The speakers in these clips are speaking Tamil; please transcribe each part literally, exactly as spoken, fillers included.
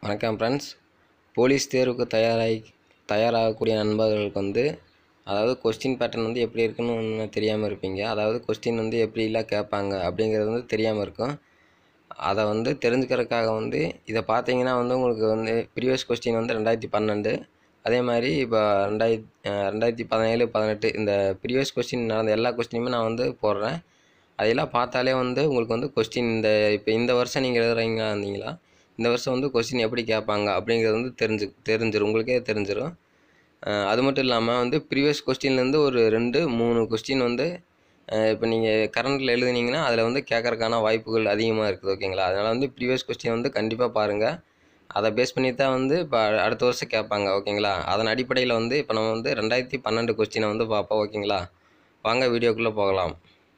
வணக்கம் ஃப்ரெண்ட்ஸ். போலீஸ் தேர்வுக்கு தயாராகி தயாராகக்கூடிய நண்பர்களுக்கு வந்து அதாவது கொஸ்டின் பேட்டர்ன் வந்து எப்படி இருக்குன்னு ஒன்று தெரியாமல் இருப்பீங்க. அதாவது கொஸ்டின் வந்து எப்படிலாம் கேட்பாங்க அப்படிங்கிறது வந்து தெரியாமல் இருக்கும். அதை வந்து தெரிஞ்சுக்கிறதுக்காக வந்து இதை பார்த்தீங்கன்னா வந்து உங்களுக்கு வந்து ப்ரீவியஸ் கொஸ்டின் வந்து ரெண்டாயிரத்தி பன்னெண்டு அதே மாதிரி இப்போ ரெண்டாயிரத்தி ரெண்டாயிரத்தி பதினேழு பதினெட்டு இந்த ப்ரீவியஸ் கொஸ்டின் நடந்த எல்லா கொஸ்டினுமே நான் வந்து போடுறேன். அதெல்லாம் பார்த்தாலே வந்து உங்களுக்கு வந்து கொஸ்டின் இந்த இப்போ இந்த வருஷம் நீங்கள் எழுதுறீங்களா இருந்தீங்களா இந்த வருஷம் வந்து கொஸ்டின் எப்படி கேட்பாங்க அப்படிங்கிறது வந்து தெரிஞ்சு தெரிஞ்சிடும் உங்களுக்கே தெரிஞ்சிடும். அது மட்டும் இல்லாமல் வந்து ப்ரீவியஸ் கொஸ்டின்லேருந்து ஒரு ரெண்டு மூணு கொஸ்டின் வந்து இப்போ நீங்கள் கரண்ட்டில் எழுதுனீங்கன்னா அதில் வந்து கேட்கறதுக்கான வாய்ப்புகள் அதிகமாக இருக்குது. ஓகேங்களா? அதனால் வந்து ப்ரீவியஸ் கொஸ்டின் வந்து கண்டிப்பாக பாருங்கள். அதை பேஸ் பண்ணி தான் வந்து இப்போ அடுத்த வருஷம் கேட்பாங்க. ஓகேங்களா? அதன் அடிப்படையில் வந்து இப்போ நம்ம வந்து ரெண்டாயிரத்தி பன்னெண்டு கொஸ்டினை வந்து பார்ப்போம். ஓகேங்களா? வாங்க வீடியோக்குள்ளே போகலாம்.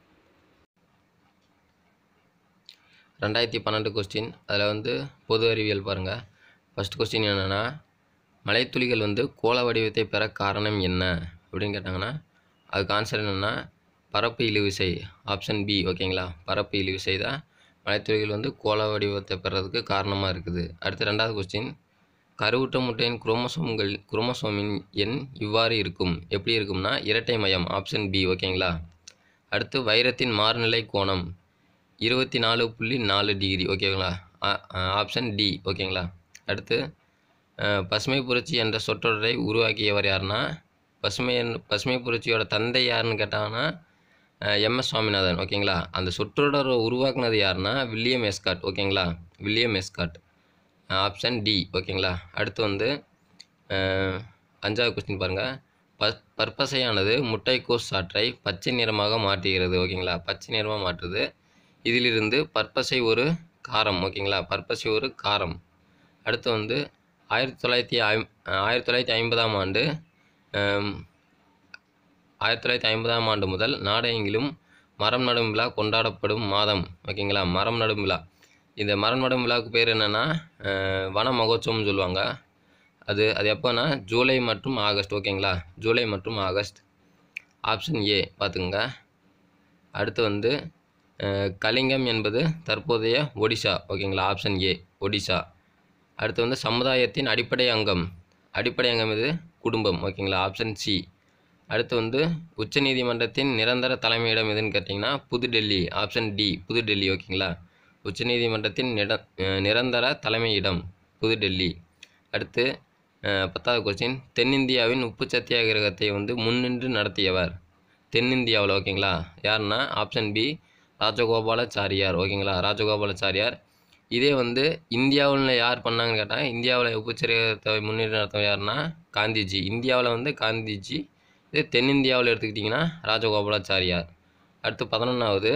ரெண்டாயிரத்தி பன்னெண்டு கொஸ்டின் அதில் வந்து பொது அறிவியல் பாருங்கள். ஃபஸ்ட் கொஸ்டின் என்னென்னா, மலைத்துளிகள் வந்து கோள வடிவத்தை பெற காரணம் என்ன அப்படின்னு கேட்டாங்கன்னா அதுக்கு ஆன்சர் என்னென்னா பரப்பு இழுவிசை, ஆப்ஷன் பி. ஓகேங்களா? பரப்பு இழுவிசை தான் மலைத்துளிகள் வந்து கோள வடிவத்தை பெறதுக்கு காரணமாக இருக்குது. அடுத்து ரெண்டாவது கொஸ்டின், கருவுற்ற முட்டையின் குரோமோசோம்கள் குரோமோசோமின் எண் இவ்வாறு இருக்கும். எப்படி இருக்கும்னா இரட்டை மையம், ஆப்ஷன் பி. ஓகேங்களா? அடுத்து வைரத்தின் மாறுநிலை கோணம் இருபத்தி நாலு புள்ளி நாலு டிகிரி. ஓகேங்களா? Option D. ஓகேங்களா? அடுத்து பசுமை புரட்சி என்ற சொற்றொடரை உருவாக்கியவர் யாருன்னா பசுமை பசுமை புரட்சியோட தந்தை யாருன்னு கேட்டாங்கன்னா எம்எஸ் சுவாமிநாதன். ஓகேங்களா? அந்த சொற்றொடரை உருவாக்குனது யாருன்னா வில்லியம் எஸ்காட். ஓகேங்களா? William Escott, option D. ஓகேங்களா? அடுத்து வந்து அஞ்சாவது கொஸ்டின் பாருங்கள். ப பற்பசையானது முட்டைக்கோஸ் சாற்றை பச்சை நிறமாக மாற்றுகிறது. ஓகேங்களா? பச்சை நிறமாக மாற்றுது. இதிலிருந்து பற்பசை ஒரு காரம். ஓகேங்களா? பற்பசை ஒரு காரம். அடுத்து வந்து ஆயிரத்தி தொள்ளாயிரத்தி ஐ ஆயிரத்தி தொள்ளாயிரத்தி ஐம்பதாம் ஆண்டு ஆயிரத்தி தொள்ளாயிரத்தி ஐம்பதாம் ஆண்டு முதல் நாடெங்கிலும் மரம் நடும் விழா கொண்டாடப்படும் மாதம். ஓகேங்களா? மரம் நடும் விழா. இந்த மரம் நடும் விழாவுக்கு பேர் என்னென்னா வன மகோத்சவம்னு சொல்லுவாங்க. அது அது எப்போனா ஜூலை மற்றும் ஆகஸ்ட். ஓகேங்களா? ஜூலை மற்றும் ஆகஸ்ட், ஆப்ஷன் ஏ பார்த்துங்க. அடுத்து வந்து கலிங்கம் என்பது தற்போதைய ஒடிசா. ஓகேங்களா? Option A, Odisha. அடுத்து வந்து சமுதாயத்தின் அடிப்படை அங்கம் அடிப்படை அங்கம் இது குடும்பம். ஓகேங்களா? Option C. அடுத்து வந்து உச்சநீதிமன்றத்தின் நிரந்தர தலைமையிடம் எதுன்னு கேட்டிங்கன்னா புதுடெல்லி. ஆப்ஷன் டி, புதுடெல்லி. ஓகேங்களா? உச்சநீதிமன்றத்தின் நிர நிரந்தர தலைமையிடம் புதுடெல்லி. அடுத்து பத்தாவது கொஸ்டின், தென்னிந்தியாவின் உப்பு சத்தியாகிரகத்தை வந்து முன்னின்று நடத்தியவர் தென்னிந்தியாவில். ஓகேங்களா? யாருன்னா ஆப்ஷன் பி, ராஜகோபாலாச்சாரியார். ஓகேங்களா? ராஜகோபாலாச்சாரியார். இதே வந்து இந்தியாவில் யார் பண்ணாங்கன்னு கேட்டால் இந்தியாவில் உப்பு சத்தியாகிரகத்தை முன்னின்று நடத்தவர் யாருன்னா காந்திஜி. இந்தியாவில் வந்து காந்திஜி. இதே தென்னிந்தியாவில் எடுத்துக்கிட்டிங்கன்னா ராஜகோபாலாச்சாரியார். அடுத்து பதினொன்றாவது,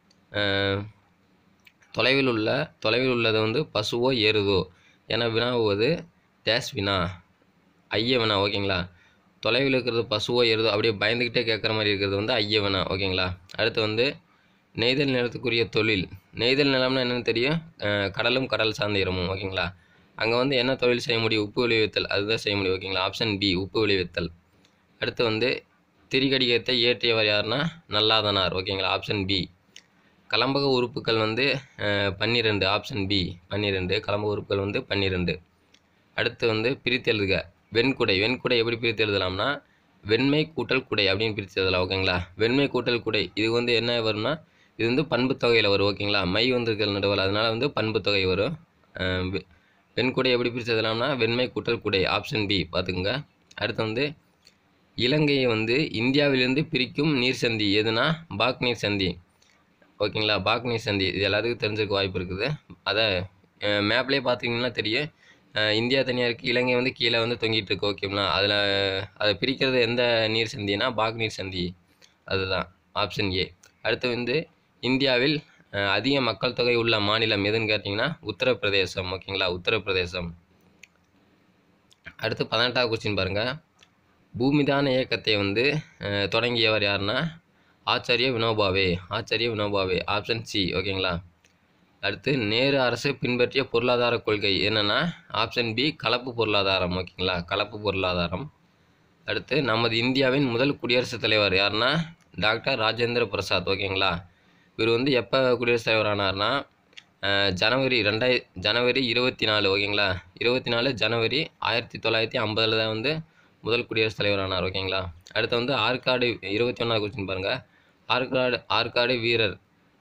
தொலைவில் உள்ள தொலைவில் உள்ளது வந்து பசுவோ எருதோ என வினாவுவது டேஷ் வினா, ஐய வினா. ஓகேங்களா? தொலைவில் இருக்கிறது பசுவோ எருதோ அப்படியே பயந்துக்கிட்டே கேட்குற மாதிரி இருக்கிறது வந்து ஐய வினா. ஓகேங்களா? அடுத்து வந்து நெய்தல் நிலத்துக்குரிய தொழில். நெய்தல் நிலம்னா என்னென்னு தெரியும், கடலும் கடல் சார்ந்த இடமும். ஓகேங்களா? அங்கே வந்து என்ன தொழில் செய்ய முடியும், உப்பு விளைவித்தல், அதுதான் செய்ய முடியும். ஓகேங்களா? ஆப்ஷன் பி, உப்பு விளைவித்தல். அடுத்து வந்து திரிகடிகத்தை இயற்றியவர் யாருன்னா நல்லாதனார். ஓகேங்களா? Option B. கலம்பக உறுப்புகள் வந்து பன்னிரெண்டு. ஆப்ஷன் பி, பன்னிரெண்டு. கலம்பக உறுப்புகள் வந்து பன்னிரெண்டு. அடுத்து வந்து பிரித்து எழுதுக. வெண்குடை. வெண்குடை எப்படி பிரித்து எழுதலாம்னா வெண்மை கூட்டல் குடை அப்படின்னு பிரித்து எழுதலாம். ஓகேங்களா? வெண்மை கூட்டல் குடை இது வந்து என்ன வரும்னா இது வந்து பண்பு தொகையில் வரும். ஓகேங்களா? மை வந்து நடுவல், அதனால் வந்து பண்பு தொகை வரும். வெண்குடை எப்படி பிரித்து எழுதலாம்னா வெண்மை கூட்டல் குடை, ஆப்ஷன் பி பார்த்துக்குங்க. அடுத்து வந்து இலங்கையை வந்து இந்தியாவிலிருந்து பிரிக்கும் நீர் சந்தி எதுனா பாக் நீர் சந்தி. ஓகேங்களா? பாக் நீர் சந்தி இது எல்லாத்துக்கும் தெரிஞ்சிருக்க வாய்ப்பு இருக்குது. அதை மேப்லேயே பார்த்தீங்கன்னா தெரியும். இந்தியா தனியாக இருக்குது, இலங்கை வந்து கீழே வந்து தொங்கிட்டு இருக்கு. ஓகேங்களா? அதில் அதை பிரிக்கிறது எந்த நீர் சந்தினா பாக் நீர் சந்தி, அதுதான் ஆப்ஷன் ஏ. அடுத்து வந்து இந்தியாவில் அதிக மக்கள் தொகை உள்ள மாநிலம் எதுன்னு கேட்டிங்கன்னா உத்தரப்பிரதேசம். ஓகேங்களா? உத்தரப்பிரதேசம். அடுத்து பதினெட்டாவது கொஸ்டின் பாருங்கள். பூமிதான இயக்கத்தை வந்து தொடங்கியவர் யாருன்னா ஆச்சாரிய வினோபாவே. ஆச்சாரிய வினோபாவே, ஆப்ஷன் சி. ஓகேங்களா? அடுத்து நேரு அரசு பின்பற்றிய பொருளாதார கொள்கை என்னென்னா ஆப்ஷன் பி, கலப்பு பொருளாதாரம். ஓகேங்களா? கலப்பு பொருளாதாரம். அடுத்து நமது இந்தியாவின் முதல் குடியரசுத் தலைவர் யாருன்னா டாக்டர் ராஜேந்திர பிரசாத். ஓகேங்களா? இவர் வந்து எப்போ குடியரசுத் தலைவர் ஆனார்னா ஜனவரி ரெண்டாயிர ஜனவரி இருபத்தி நாலு ஓகேங்களா, இருபத்தி நாலு ஜனவரி ஆயிரத்தி தொள்ளாயிரத்தி ஐம்பதில் தான் வந்து முதல் குடியரசுத் தலைவர் ஆனார் ஓகேங்களா. அடுத்து வந்து ஆற்காடு இருபத்தி ஒன்றாவது கொஸ்டின் பாருங்கள். ஆற்காடு ஆற்காடு வீரர்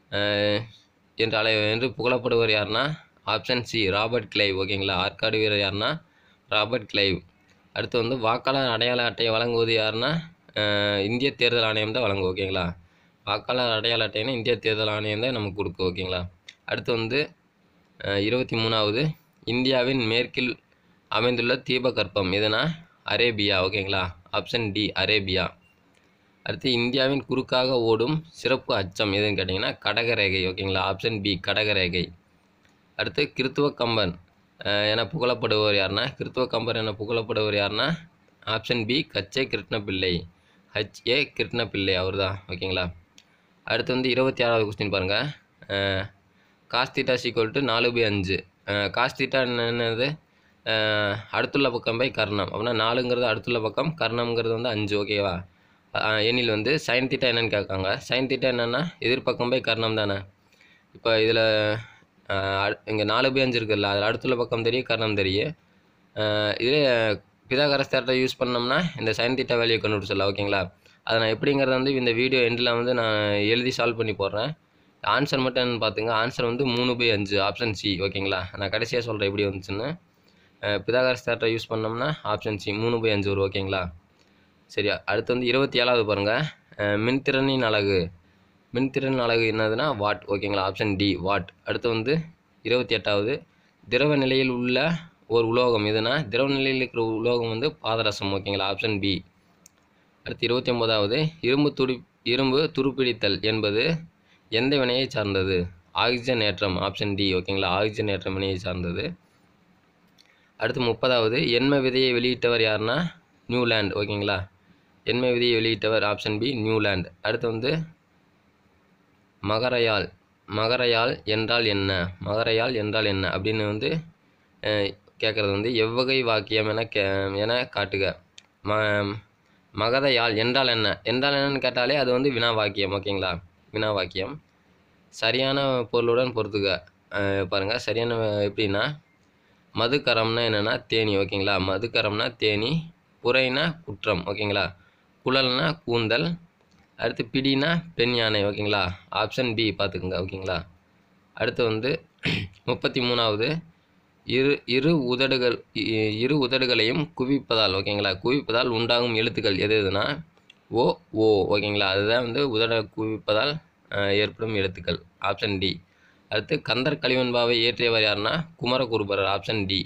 என்று அலை என்று புகழப்படுவர் யாருன்னா ஆப்ஷன் சி ராபர்ட் கிளைவ் ஓகேங்களா. ஆற்காடு வீரர் யாருன்னா ராபர்ட் கிளைவ். அடுத்து வந்து வாக்காளர் அடையாள அட்டையை வழங்குவது யாருன்னா இந்திய தேர்தல் ஆணையம் தான் வழங்கும் ஓகேங்களா. வாக்காளர் அடையாள அட்டைன்னா இந்திய தேர்தல் ஆணையம் தான் நமக்கு கொடுக்கும் ஓகேங்களா. அடுத்து வந்து இருபத்தி மூணாவது இந்தியாவின் மேற்கில் அமைந்துள்ள தீபகற்பம் எதுனா அரேபியா ஓகேங்களா. Option D Arabia. அடுத்து இந்தியாவின் குறுக்காக ஓடும் சிறப்பு அச்சம் எதுன்னு கேட்டிங்கன்னா கடகரேகை ஓகேங்களா. ஆப்ஷன் பி கடகரேகை. அடுத்து கிறித்துவ கம்பன் என புகழப்படுவர் யாருன்னா கிறித்துவ கம்பர் என புகழப்படுவர் யாருன்னா ஆப்ஷன் பி கச்சே கிருஷ்ணபிள்ளை ஹச் ஏ கிருஷ்ணபிள்ளை அவர் தான் ஓகேங்களா. அடுத்து வந்து இருபத்தி ஆறாவது கொஸ்டின் பாருங்கள். காஸ்தீட்டா சீக்வல் டு நாலு பை அஞ்சு. காஸ்தீட்டா என்னது அடுத்துள்ள பக்கம் பை கர்ணம் அப்படின்னா நாலுங்கிறது அடுத்துள்ள பக்கம், கர்ணம்ங்கிறது வந்து அஞ்சு ஓகேவா. எண்ணில் வந்து சைன் தீட்டா என்னென்னு கேட்காங்க. சைன் தீட்டா என்னென்னா எதிர்பக்கம் பை கர்ணம் தானே. இப்போ இதில் இங்கே நாலு பை அஞ்சு இருக்குல்ல, அதில் அடுத்துள்ள பக்கம் தெரியும், கர்ணம் தெரியும். இதே பிதாகரஸ் தேட்டரை யூஸ் பண்ணோம்னா இந்த சைன் தீட்டா வேல்யூ கண்டுபிடிச்சிடலாம் ஓகேங்களா. அதை நான் எப்படிங்கிறத வந்து இந்த வீடியோ எண்டில் வந்து நான் எழுதி சால்வ் பண்ணி போடுறேன். ஆன்சர் மட்டும் என்னென்னு பார்த்துங்க. ஆன்சர் வந்து மூணு பை அஞ்சு ஆப்ஷன் சி ஓகேங்களா. நான் கடைசியாக சொல்கிறேன் எப்படி வந்துச்சுன்னு. பிதாகரஸ் தேட்டரை யூஸ் பண்ணோம்னா ஆப்ஷன் சி மூணு பை அஞ்சு வரும் ஓகேங்களா. சரியா. அடுத்து வந்து இருபத்தி ஏழாவது பாருங்கள். மின்திறனின் அலகு மின்திறன் அலகு என்னதுன்னா வாட் ஓகேங்களா. Option D watt. அடுத்து வந்து இருபத்தி எட்டாவது திரவ நிலையில் உள்ள ஒரு உலோகம் எதுனா திரவ நிலையில் இருக்கிற உலோகம் வந்து பாதரசம் ஓகேங்களா. Option B. அடுத்து இருபத்தி ஒன்பதாவது இரும்பு துடி இரும்பு துருப்பிடித்தல் என்பது எந்த வினையை சார்ந்தது ஆக்சிஜன் ஏற்றம். ஆப்ஷன் டி ஓகேங்களா. ஆக்சிஜன் ஏற்றம் வினையை சார்ந்தது. அடுத்து முப்பதாவது எண்ம விதையை வெளியிட்டவர் யாருன்னா நியூலாண்ட் ஓகேங்களா. எண்ம விதையை வெளியிட்டவர் ஆப்ஷன் பி நியூலாண்ட். அடுத்து வந்து மகரயாழ் மகரயாழ் என்றால் என்ன மகரயாழ் என்றால் என்ன அப்படின்னு வந்து கேட்குறது வந்து எவ்வகை வாக்கியம் என கே என காட்டுக. ம மகத யாழ் என்றால் என்ன என்றால் என்னன்னு கேட்டாலே அது வந்து வினா வாக்கியம் ஓகேங்களா. வினா வாக்கியம். சரியான பொருளுடன் பொறுத்துக்க பாருங்கள். சரியான எப்படின்னா மதுக்கரம்னா என்னென்னா தேனி ஓகேங்களா. மதுக்கரம்னா தேனி. புரைனா குற்றம் ஓகேங்களா. குழல்னா கூந்தல். அடுத்து பிடினா பெண் யானை ஓகேங்களா. ஆப்ஷன் பி பார்த்துக்குங்க ஓகேங்களா. அடுத்து வந்து முப்பத்தி மூணாவது இரு இரு உதடுகள் இரு உதடுகளையும் குவிப்பதால் ஓகேங்களா. குவிப்பதால் உண்டாகும் எழுத்துக்கள் எது எதுனா ஓ ஓ ஓகேங்களா. அதுதான் வந்து உதட குவிப்பதால் ஏற்படும் எழுத்துக்கள். Option D. அடுத்து கந்தர் கலிவெண்பாவை இயற்றியவர் யாருன்னா குமரகுருபரர். Option D.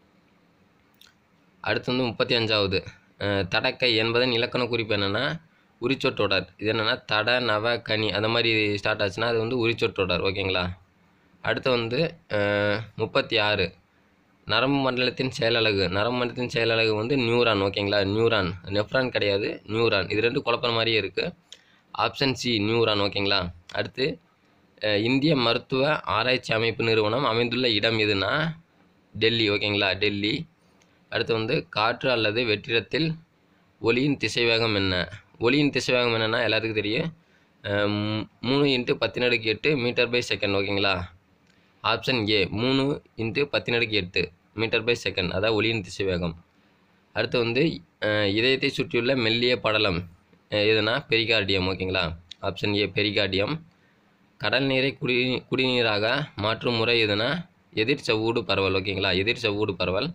அடுத்து வந்து முப்பத்தி அஞ்சாவது தடக்கை என்பதன் இலக்கண குறிப்பு என்னென்னா உரிச்சொற்றொடர். இது என்னென்னா தட நவ கனி அந்த மாதிரி ஸ்டார்ட் ஆச்சுன்னா அது வந்து உரிச்சொற்றொடர் ஓகேங்களா. அடுத்து வந்து முப்பத்தி ஆறு நரம்பு மண்டலத்தின் செயலழகு. நரம்பு மண்டலத்தின் செயலழகு வந்து நியூரான் ஓகேங்களா. நியூரான் நெஃப்ரான் கிடையாது நியூரான். இது ரெண்டு குழப்பற மாதிரியே இருக்குது. ஆப்ஷன் சி நியூரான் ஓகேங்களா. அடுத்து இந்திய மருத்துவ ஆராய்ச்சி அமைப்பு நிறுவனம் அமைந்துள்ள இடம் எதுனா டெல்லி ஓகேங்களா. டெல்லி. அடுத்து வந்து காற்று அல்லது வெற்றிடத்தில் ஒளியின் திசைவேகம் என்ன ஒளியின் திசைவேகம் என்னென்னா எல்லாத்துக்கும் தெரியும். மூணு இன்ட்டு பத்தினடுக்கு எட்டு மீட்டர் பை செகண்ட் ஓகேங்களா. ஆப்ஷன் ஏ மூணு இன்ட்டு பத்தினடுக்கு எட்டு மீட்டர் பை செகண்ட் அதான் ஒளியின் திசைவேகம். அடுத்து வந்து இதயத்தை சுற்றியுள்ள மெல்லிய படலம் எதுனா பெரிகார்டியம் ஓகேங்களா. Option A pericardium. கடல் நீரை குடி குடிநீராக மாற்றும் முறை எதுனா எதிர் செவ்வூடு பரவல் ஓகேங்களா. எதிர் செவ்வூடு பரவல்.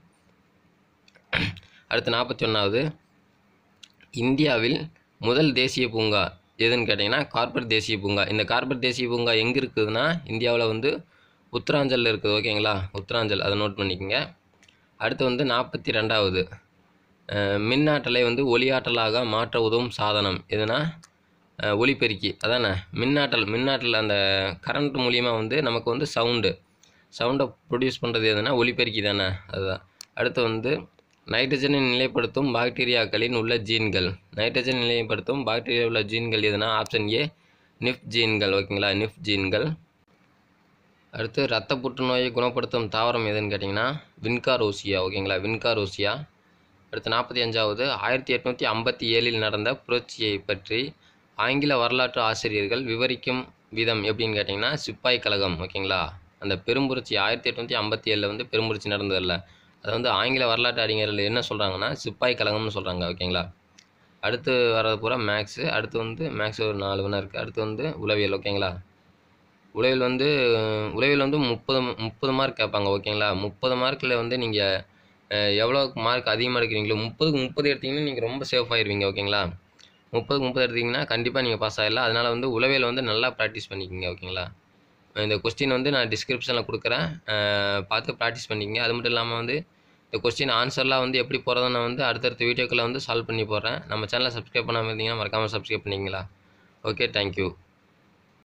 அடுத்து நாற்பத்தி ஒன்றாவது இந்தியாவில் முதல் தேசிய பூங்கா எதுன்னு கேட்டிங்கன்னா கார்பெட் தேசிய பூங்கா. இந்த கார்பெட் தேசிய பூங்கா எங்கே இருக்குதுன்னா இந்தியாவில் வந்து உத்தராஞ்சலில் இருக்குது ஓகேங்களா. உத்தராஞ்சல் அதை நோட் பண்ணிக்கோங்க. அடுத்து வந்து நாற்பத்தி ரெண்டாவது மின்னாற்றலை வந்து ஒளியாற்றலாக மாற்ற உதவும் சாதனம் எதுனா ஒலிபெருக்கி அதானே. மின்னாற்றல் மின்னாற்றல் அந்த கரண்ட் மூலியமாக வந்து நமக்கு வந்து சவுண்டு சவுண்டை ப்ரொடியூஸ் பண்ணுறது எதுனா ஒலிபெருக்கி தானே அதுதான். அடுத்து வந்து நைட்ரஜனை நிலைப்படுத்தும் பாக்டீரியாக்களின் உள்ள ஜீன்கள். நைட்ரஜன் நிலைப்படுத்தும் பாக்டீரியா உள்ள ஜீன்கள் எதுனா ஆப்ஷன் ஏ நிஃப் ஜீன்கள் ஓகேங்களா. நிஃப் ஜீன்கள். அடுத்து இரத்த புற்றுநோயை குணப்படுத்தும் தாவரம் எதுன்னு கேட்டிங்கன்னா வின்காரோசியா ஓகேங்களா. வின்காரோசியா. அடுத்து நாற்பத்தி அஞ்சாவது ஆயிரத்தி எட்நூற்றி ஐம்பத்தி ஏழில் நடந்த புரட்சியை பற்றி ஆங்கில வரலாற்று ஆசிரியர்கள் விவரிக்கும் விதம் எப்படின்னு கேட்டிங்கன்னா சிப்பாய் கழகம் ஓகேங்களா. அந்த பெரும்புரட்சி ஆயிரத்தி எட்நூற்றி ஐம்பத்தி ஏழில் வந்து பெரும்புரட்சி நடந்ததில்ல, அதை வந்து ஆங்கில வரலாற்று அறிஞர்கள் என்ன சொல்கிறாங்கன்னா சிப்பாய் கழகம்னு சொல்கிறாங்க. ஓகேங்களா. அடுத்து வர்றது பூரா மேக்ஸு. அடுத்து வந்து மேக்ஸ் ஒரு நாலு வினா இருக்குது. அடுத்து வந்து உளவியல். ஓகேங்களா. உளவியல் வந்து உளவியல் வந்து முப்பது முப்பது மார்க் கேட்பாங்க. ஓகேங்களா. முப்பது மார்க்கில் வந்து நீங்கள் எவ்வளோ மார்க் அதிகமாக எடுக்கிறீங்களோ முப்பதுக்கு முப்பது எடுத்தீங்கன்னா நீங்கள் ரொம்ப சேஃப் ஆயிடுவீங்க. ஓகேங்களா. முப்பதுக்கு முப்பது எடுத்தீங்கன்னா கண்டிப்பாக நீங்கள் பாஸ் ஆகிடலாம். அதனால் வந்து உளவியல் வந்து நல்லா ப்ராக்டிஸ் பண்ணிக்கோங்க. ஓகேங்களா. இந்த கொஸ்டின் வந்து நான் டிஸ்கிரிப்ஷனில் கொடுக்குறேன், பார்த்து ப்ராக்டிஸ் பண்ணிக்கங்க. அது மட்டும் இல்லாமல் வந்து இந்த கொஸ்டின் ஆன்சர்லாம் வந்து எப்படி போகிறத நான் வந்து அடுத்தடுத்த வீடியோக்களை வந்து சால்வ் பண்ணி போடுறேன். நம்ம சேனலை சப்ஸ்கிரைப் பண்ணாமல் இருந்தீங்கன்னா மறக்காமல் சப்ஸ்கிரைப் பண்ணிங்களா. Okay, thank you.